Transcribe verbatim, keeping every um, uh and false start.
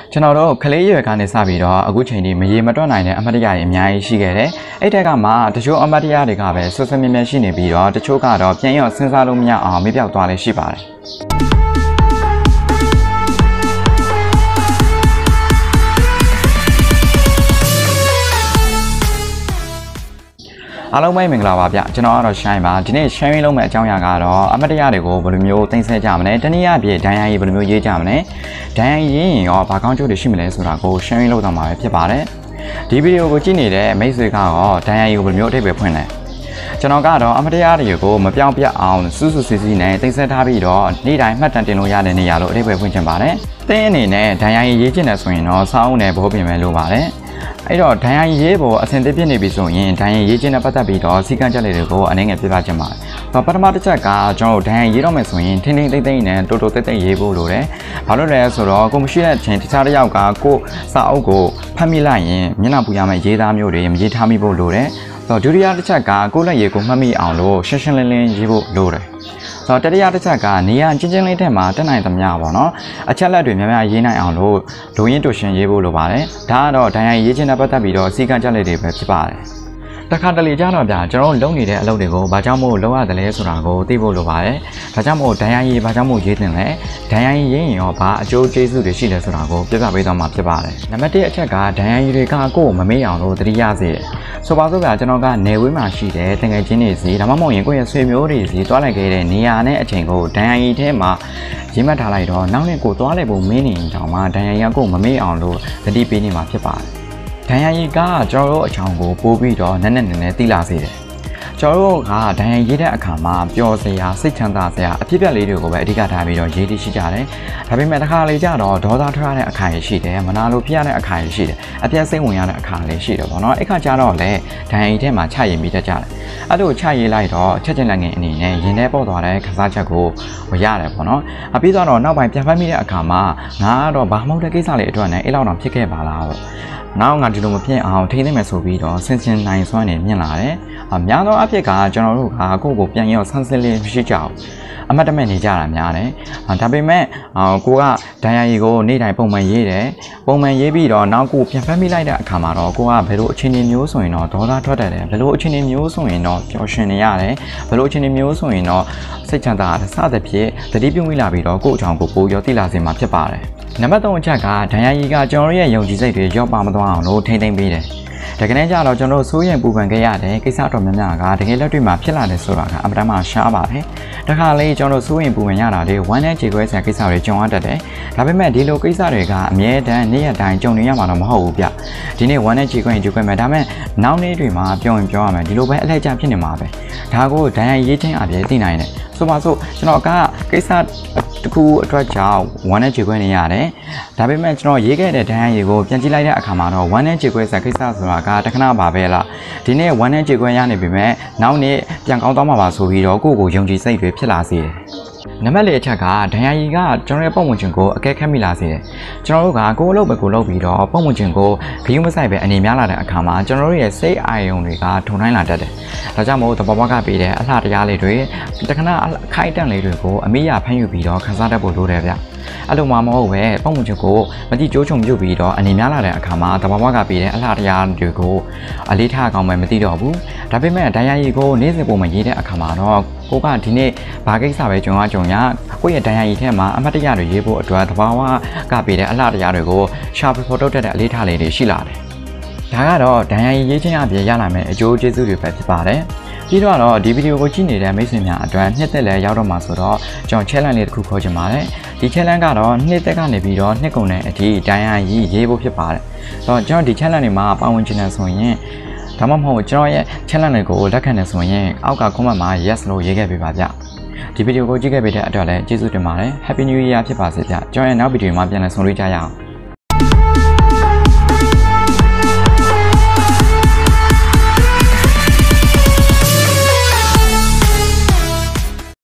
ကျွန်တော်တို့ကလေးရွယ်ကနေစပြီးတော့အခုချိန်ဒီမရေမတွက်နိုင်တဲ့အမှတ်တရတွေအများကြီးရှိခဲ့တယ်။အဲ့တက်ကမှတချို့အမှတ်တရတွေကပဲဆွဆွမြဲမြဲရှိနေပြီးတော့တချို့ကတော့ပြန်ရောစဉ်းစားလို့မရအောင်မေ့ပြောက်သွားလည်းရှိပါတယ်။အားလုံးပဲမင်္ဂလာပါဗျကျွန်တော်ကတော့ Shine ပါဒီနေ့ sharing လုပ်မယ့်အကြောင်းအရာကတော့အမတ်တရားတွေကိုဘယ်လိုမျိုးသိသိကြမလဲတနည်းအားဖြင့်ဒဏ်ရာရည်ဘယ်လိုမျိုးရေးကြမလဲဒဏ်ရာရည်ရင်ရောဘာကောင်းကျိုးတွေရှိမလဲဆိုတာကို sharing လုပ်တော့မှာပဲဖြစ်ပါတယ်ဒီဗီဒီယိုကိုကြည့်နေတဲ့မိတ်ဆွေကရောဒဏ်ရာရည်ကိုဘယ်လိုမျိုးအထိပ္ပယ်ဖွင့်လဲကျွန်တော်ကတော့အမတ်တရားတွေကိုမပြောင်းပြအောင်စူးစူးစီစီနဲ့သိသိထားပြီးတော့နေ့တိုင်းမှတ်တမ်းတင်လို့ရတဲ့နေရာလို့အထိပ္ပယ်ဖွင့်ချင်ပါတယ်တင်းအနေနဲ့ဒဏ်ရာရည်ရေးချင်တယ်ဆိုရင်တော့စောင်းနဲ့ဘောပြင်ပဲလိုပါတယ်အဲ့တော့ဒဏ်ရာရည်ရေးပေါ်အဆင်သင့်ဖြစ်နေပြီဆိုရင်ဒဏ်ရာရည်ခြင်းနဲ့ပတ်သက်ပြီးတော့စီကံချက်လေးတွေကိုအနေငယ်ပြပြချင်ပါတယ်။ပထမတစ်ချက်ကကျွန်တော်ဒဏ်ရာရည်တော့မယ်ဆိုရင်ထင်းထင်းသိမ့်သိမ့်နဲ့တိုးတိုးသိမ့်သိမ့်ရေးဖို့လိုတယ်။ဘာလို့လဲဆိုတော့ကိုမရှိတဲ့အချိန်တခြားတစ်ယောက်ကကိုစာအုပ်ကိုဖတ်မိလိုက်ရင်မျက်နှာပူရမယ့်ရေးသားမျိုးတွေမရေးထားမိဖို့လိုတယ်။ဆိုတော့ဒုတိယတစ်ချက်ကကိုလက်ရည်ကိုမှတ်မိအောင်လို့ရှင်းရှင်းလင်းလင်းရေးဖို့လိုတယ်။ဆိုတော့တတိယတစ်ချက်ကနေရချင်းချင်းလေးတဲ့မှာတက်နိုင်သမျှပေါ့နော်အချက်လက်တွေများများရေးနိုင်အောင်လို့ဒုရင်းတူရှင်ရေးဖို့လိုပါတယ်ဒါကတော့ဒဏ်ရာရေးခြင်းနဲ့ပတ်သက်ပြီးတော့စီကံချက်လက်တွေပဲဖြစ်ပါတယ်တခါတလေကြတော့ဗျာကျွန်တော်တို့လုပ်နေတဲ့အလုပ်တွေကိုဘာကြောင့်မို့လုပ်ရတယ်လဲဆိုတာကိုသိဖို့လိုပါတယ်ဒါကြောင့်မို့ဒဏ်ရာရေးဘာကြောင့်မို့ရေးတင်လဲဒဏ်ရာရေးရင်ရောဘာအကျိုးကျေးဇူးတွေရှိလဲဆိုတာကိုပြပြပေးသွားမှာဖြစ်ပါတယ်နံပါတ်တစ်အချက်ကဒဏ်ရာရေးတွေကကိုယ့်ကိုမမေ့အောင်လို့သတိရစေတယ်ဆိုပါစို့ဗျာကျွန်တော်ကနေဝေးမှာရှိတဲ့တငယ်ချင်းတွေစီဒါမှမဟုတ်ရင်ကိုယ့်ရဲ့ဆွေမျိုးတွေစီတွားလိုက်ခဲ့တဲ့နေရာနဲ့အချိန်ကိုဒဏ်ရာရေးထဲမှာရေးမှတ်ထားလိုက်တော့နောက်နေ့ကိုတွားလိုက်ဖို့မင်းနေတောင်မှဒဏ်ရာရေးကိုမမေ့အောင်လို့သတိပေးနေမှာဖြစ်ပါတယ်ဒဏ်ရာရည်ကကျွန်တော်တို့အချောင်ကိုပိုးပြီးတော့နက်နက်နဲနဲတိလာစေတယ်ကျွန်တော်တို့ကဒဏ်ရာရည်တဲ့အခါမှာပျော်စရာစိတ်ချမ်းသာစရာအဖြစ်အပျက်လေးတွေကိုပဲအဓိကထားပြီးတော့ရေးသိရှိကြတယ်ဒါပေမဲ့တစ်ခါလေကြတော့ဒေါသထွက်ရတဲ့အခါရရှိတယ်မနာလိုဖြစ်ရတဲ့အခါရရှိတယ်အပြတ်စိတ်ဝင်ရတဲ့အခါလေးရှိတယ်ပေါ့နော်အဲ့ခါကျတော့လေဒဏ်ရာရည်ထဲမှာချရေးမိတတ်ကြတယ်အဲ့လိုချရေးလိုက်တော့ချက်ချင်းလက်ငယ်အနေနဲ့ရင်ထဲပေါက်သွားတဲ့ခစားချက်ကိုဝရတယ်ပေါ့နော်အပြီးတော့နောက်ပိုင်းပြန်ဖတ်မိတဲ့အခါမှာငါကတော့ဘာမှမဟုတ်တဲ့ကိစ္စလေးအတွက်နဲ့အဲ့လောက်တော့ဖြစ်ခဲ့ပါလားပေါ့နောက်ငါဒီလိုမဖြစ်အောင်ထိသိမယ်ဆိုပြီးတော့ဆင်ဆင်နိုင်စွမ်းနေမြင်လာတယ်။အများသောအဖြစ်ကကျွန်တော်တို့ကကိုယ့်ကိုပြန်ရောဆန်းစစ်လေးမရှိကြဘူး။အမတ်တမဲ့နေကြတာများတယ်။ဒါပေမဲ့ကိုကဒဏ်ရာရည်ကိုနေ့တိုင်းပုံမှန်ရေးတယ်။ပုံမှန်ရေးပြီးတော့နောက်ကိုပြန်ဖက်မိလိုက်တဲ့အခါမှာတော့ကိုကဘယ်လိုအခြေအနေမျိုးဆိုရင်တော့ဒေါသထွက်တယ်။ဘယ်လိုအခြေအနေမျိုးဆိုရင်တော့ပျော်ရွှင်နေရတယ်။ဘယ်လိုအခြေအနေမျိုးဆိုရင်တော့စိတ်ချမ်းသာစသဖြင့်သတိပြုမိလာပြီးတော့ကိုယ့်အကြောင်းကိုပိုရောသိလာစေမှာဖြစ်ပါတယ်။နံပါတ်သုံးအချက်ကဒဏ်ရာရည်ကကျွန်တော်ရဲ့ယုံကြည်စိတ်တွေရောက်ပါမသွားအောင်လို့ထိမ့်သိမ့်ပေးတယ်။ဒါကနေ့ကျတော့ကျွန်တော်စိုးရင်ပူပန်ခဲ့ရတဲ့ကိစ္စတော်များများကတကယ်လက်တွေ့မှာဖြစ်လာတယ်ဆိုတာကအမှန်တမ်းရှားပါတယ်။ဒါခါလေးကျွန်တော်စိုးရင်ပူပန်ရတာတွေဝမ်းနဲ့ကြေခွဲစရာကိစ္စတွေကြုံရတတ်တယ်။ဒါပေမဲ့ဒီလိုကိစ္စတွေကအမြဲတမ်းနေ့ရက်တိုင်းကြုံနေရမှာတော့မဟုတ်ဘူးဗျ။ဒီနေ့ဝမ်းနဲ့ကြေခွဲရင်ကြေခွဲမယ်ဒါပေမဲ့နောက်နေ့တွေမှာပြောရင်ပြောရမယ်ဒီလိုပဲအလှည့်ကျဖြစ်နေမှာပဲ။ဒါကိုဒဏ်ရာရေးခြင်းအပြင်သိနိုင်တယ်။ဆိုပါစို့ကျွန်တော်ကကိစ္စတခုအတွက်ကြောင့်ဝမ်းနဲ့ကြေခွဲနေရတယ်ဒါပေမဲ့ကျွန်တော်ရေးခဲ့တဲ့ဒဏ်ရာရည်ကိုပြန်ကြည့်လိုက်တဲ့အခါမှာတော့ဝမ်းနဲ့ကြေခွဲစကိစ္စဆိုတာကတခဏပါပဲလားဒီနေ့ဝမ်းနဲ့ကြေခွဲရနေပြီမဲ့နောက်နေ့ပြန်ကောင်းသွားမှာပါဆိုပြီးတော့ကိုယ့်ကိုယုံကြည်စိတ်တွေဖြစ်လာစေတယ်နံပါတ်လေးအချက်ကဒဏ်ရာရည်ကကျွန်တော်ရဲ့ပုံဝင်ခြင်းကိုအကဲခတ်မိလာစေတယ်ကျွန်တော်တို့ကကိုယ်အလုပ်ပဲကိုလုပ်ပြီးတော့ပုံဝင်ခြင်းကိုဂရုမစိုက်ပဲအနေများလာတဲ့အခါမှာကျွန်တော်တို့ရဲ့စိတ်အာရုံတွေကထုံတိုင်းလာတတ်တယ်ဒါကြောင့်မို့သဘောပေါက်ကပေးတဲ့အလှတရားလေးတွေတခဏအခိုက်အတန့်လေးတွေကိုအမိရဖမ်းယူပြီးတော့ခန်းစားတတ်ဖို့လိုတယ်ဗျအဲ့လိုမှမဟုတ်ပဲပုံဝင်ခြင်းကိုမတိကျိုးချုံပြုတ်ပြီးတော့အနေများလာတဲ့အခါမှာသဘောပေါက်ကပေးတဲ့အလှတရားတွေကိုအလေးထားအောင်ပဲမသိတော့ဘူးဒါပေမဲ့ဒဏ်ရာရည်ကိုနေ့စဉ်ပုံမှန်ရေးတဲ့အခါမှာတော့ကိုကဒီနေ့ဘာကိစ္စပဲကြုံရကြုံရကိုယ့်ရဲ့ဒဏ်ရာရည်ထဲမှာအမှတ်တရတွေရေးဖို့အတွက်သဘာဝကပေးတဲ့အလှတရားတွေကိုရှာဖွေဖော်ထုတ်တတ်တဲ့အလေးထားလေးတွေရှိလာတယ်ဒါကတော့ဒဏ်ရာရည်ရေးခြင်းအပြင်ရလာမယ့်အကျိုးကျေးဇူးတွေပဲဖြစ်ပါတယ်ပြီးတော့ဒီဗီဒီယိုကိုကြည့်နေတဲ့မိတ်ဆွေများအတွက်နှစ်သက်လဲရောက်တော့မှာဆိုတော့ကျွန်တော် challenge လေးတစ်ခုခေါ်ချင်ပါတယ်ဒီ challenge ကတော့နှစ်သက်ကနေပြီးတော့နှစ်ကုန်တဲ့အထိဒဏ်ရာရည်ရေးဖို့ဖြစ်ပါတယ်ဆိုတော့ကျွန်တော်ဒီ challenge တွေမှာပါဝင်ချင်တယ်ဆိုရင်ဒါမှမဟုတ်ကျွန်တော်ရဲ့ challenge တွေကိုလက်ခံတယ်ဆိုရင်အောက်က comment မှာ yes လို့ရေးခဲ့ပေးပါဗျဒီဗီဒီယိုကိုကြည့်ခဲ့ပေးတဲ့အတွက်လည်းကျေးဇူးတင်ပါတယ် Happy New Year ဖြစ်ပါစေဗျကျွန်တော်ရဲ့နောက်ဗီဒီယိုမှာပြန်လည်ဆုံတွေ့ကြရအောင်